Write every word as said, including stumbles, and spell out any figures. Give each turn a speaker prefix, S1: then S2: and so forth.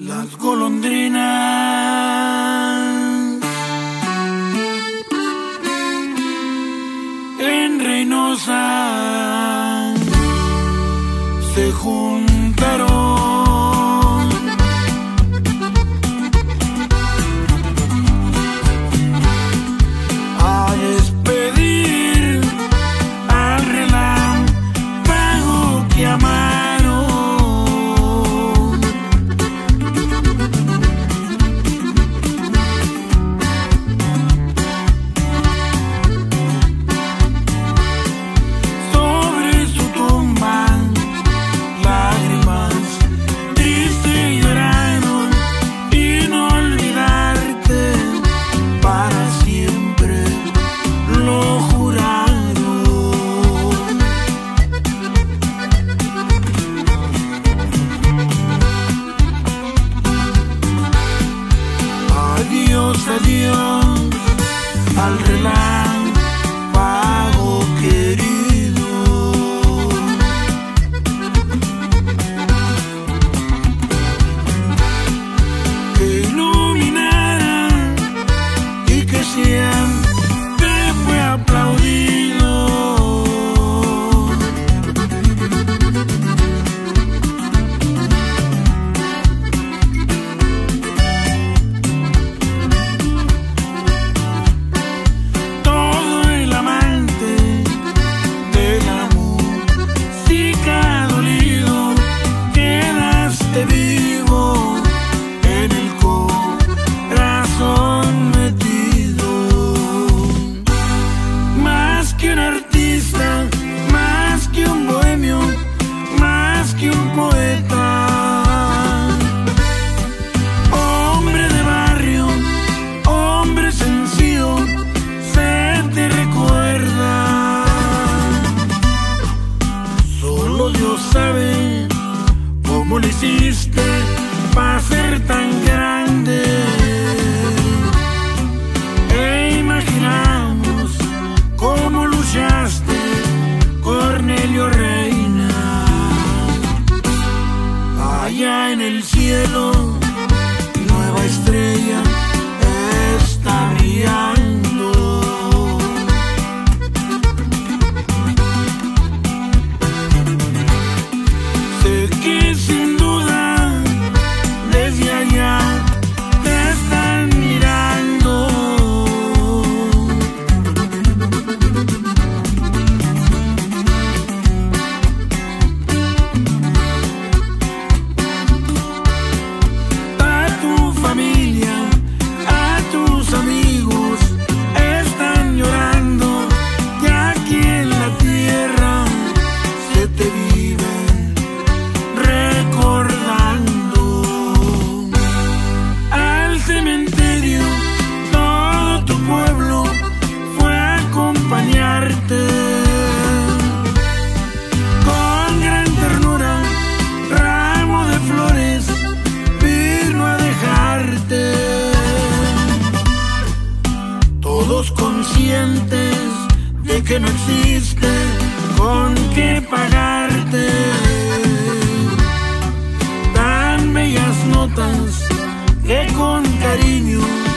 S1: Las golondrinas en Reynosa se juntaron a despedir al relámpago que amaron. Adiós, adiós al relámpago querido. Que iluminara y que siempre fue aplaudido. Vivo en el corazón metido, más que un artista, más que un bohemio, más que un poeta, hombre de barrio, hombre sencillo, se te recuerda. Solo Dios sabe cómo lo hiciste para ser tan grande. E imaginamos cómo luchaste, Cornelio, Reyna. Allá en el cielo, nueva estrella está brillando. Sé que sin duda desde allá te están mirando. A tu familia, a tus amigos están llorando, que aquí en la tierra se te vive recordando. Al cementerio todo tu pueblo fue a acompañarte. Con gran ternura, ramo de flores vino a dejarte. Todos conscientes de que no existe con qué pagarte tan bellas notas que con cariño